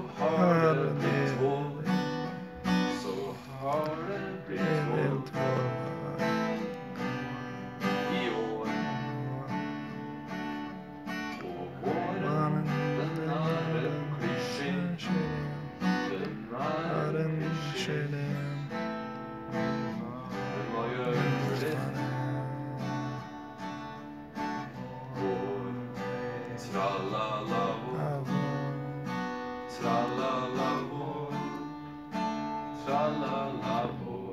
har det blitt vår. Så har det blitt vår i år. Og våren, den er en klisjé. Den er en klisjé. Men hva gjør det? Vår, tralala vår, tralala vår, tralala vår.